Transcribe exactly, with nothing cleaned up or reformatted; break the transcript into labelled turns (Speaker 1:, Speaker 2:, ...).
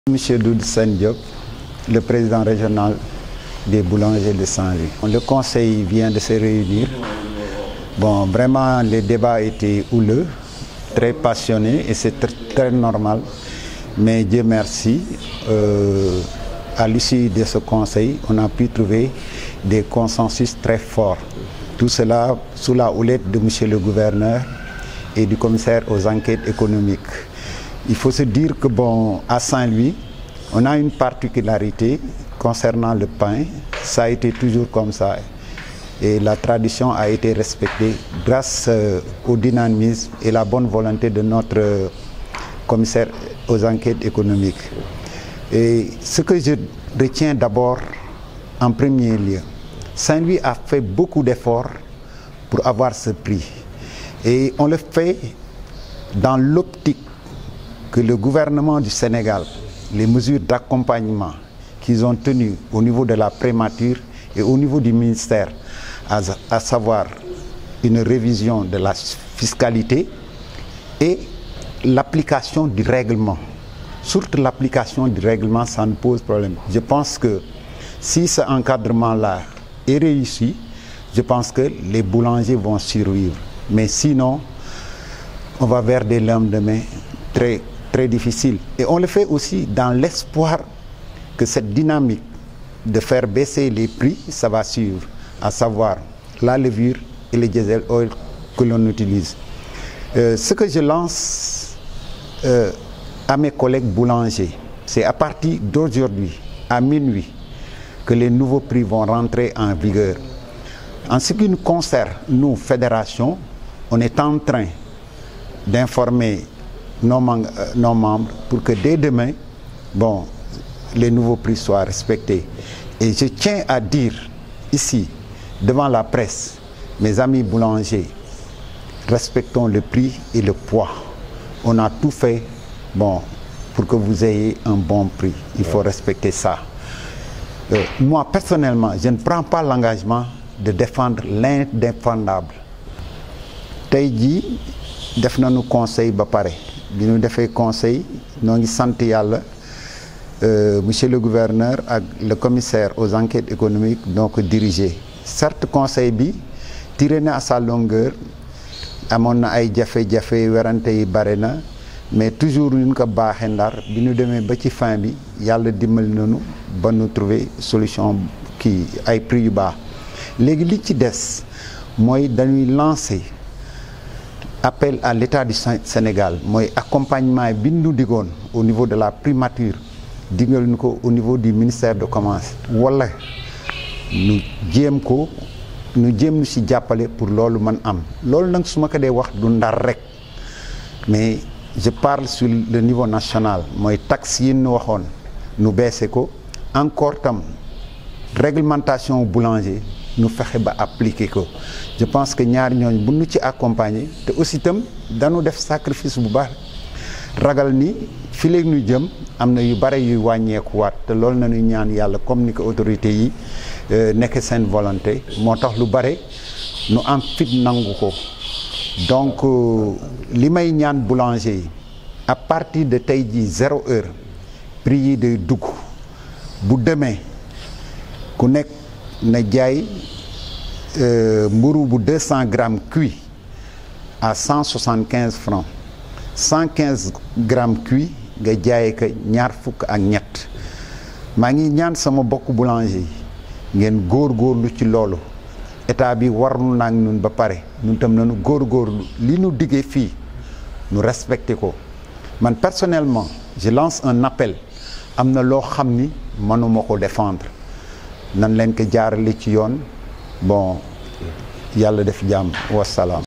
Speaker 1: Monsieur Doudou Sène Diop, le président régional des boulangers de Saint-Louis. Le conseil vient de se réunir. Bon, vraiment, les débats étaient houleux, très passionnés et c'est très, très normal. Mais Dieu merci, euh, à l'issue de ce conseil, on a pu trouver des consensus très forts. Tout cela sous la houlette de monsieur le gouverneur et du commissaire aux enquêtes économiques. Il faut se dire que bon, à Saint-Louis, on a une particularité concernant le pain. Ça a été toujours comme ça. Et la tradition a été respectée grâce euh, au dynamisme et la bonne volonté de notre euh, commissaire aux enquêtes économiques. Et ce que je retiens d'abord en premier lieu, Saint-Louis a fait beaucoup d'efforts pour avoir ce prix. Et on le fait dans l'optique que le gouvernement du Sénégal, les mesures d'accompagnement qu'ils ont tenues au niveau de la primature et au niveau du ministère, à, à savoir une révision de la fiscalité et l'application du règlement. Surtout l'application du règlement, ça ne pose problème. Je pense que si ce encadrement-là est réussi, je pense que les boulangers vont survivre. Mais sinon, on va vers des lendemains très très difficile. Et on le fait aussi dans l'espoir que cette dynamique de faire baisser les prix, ça va suivre, à savoir la levure et le diesel oil que l'on utilise. Euh, ce que je lance euh, à mes collègues boulangers, c'est à partir d'aujourd'hui, à minuit, que les nouveaux prix vont rentrer en vigueur. En ce qui nous concerne, nous, fédération, on est en train d'informer nos, nos membres pour que dès demain, bon, les nouveaux prix soient respectés. Et je tiens à dire ici, devant la presse, mes amis boulangers, respectons le prix et le poids. On a tout fait, bon, pour que vous ayez un bon prix. Il faut respecter ça. Euh, moi, personnellement, je ne prends pas l'engagement de défendre l'indéfendable. Tey jii def nañu conseil ba pare. Bi ñu defee conseil ñoo ngi sant yàlla monsieur le gouverneur ak le commissaire aux enquêtes économiques ñoo ko dirigé. Certes conseil bi tiré na à sa longueur amoon na ay jafe-jafe werante yi bare na mais toujours ñu ko baaxee ndar bi ñu demee ba ci fin bi yàlla dimbali nañu ba ñu trouver solution kii ay prix yu baax. Léegi li ci des mooy dañuy lancer appel à l'État du Sénégal mooy accompagnement bi ñu digoon au niveau de la primature digal ñu ko au niveau du ministère de commerce wala ñu jéem ko ñu jéem ñu ci jàppale pour loolu man am loolu nag su ma ko dee wax du ndar rek mais je parle sur le niveau national mooy taxe yi ñu waxoon ñu baissé ko encore tam réglementation boulanger ñu fexe ba appliquer ko. Je pense que ñaar ñooñ bu ñu ci accompagner te aussi itam dañu def sacrifice bu baax ragal ni fi léegi ñu jëm am na yu bare yuy wàññeekuwaat te loolu nañu ñaan yàlla comme ni ko autorités yi nekk seen volonté moo tax lu bare nu am fit nangu ko. Donc li may ñaan boulanger yi à partir de tey jii zéro heure prix yi day dugg bu demee ku nekk na jaay Euh, mburu bu deux cents grammes cuit à cent soixante-quinze francs cent quinze grammes cuit nga jaayee ko ñaar fukk ak ñett maa ngi ñaan sama bokk boulanger yi ngeen góorgóorlu ci loolu état bi warnu naag ñun ba pare ñun tam nañu góorgóorlu li ñu diggee fii ñu respecté ko man personnellement je lance un appel am na loo xam ni mënuma ko défendre nan leen ko jaarale ci yoon bon yàlla def jàmm wasalaam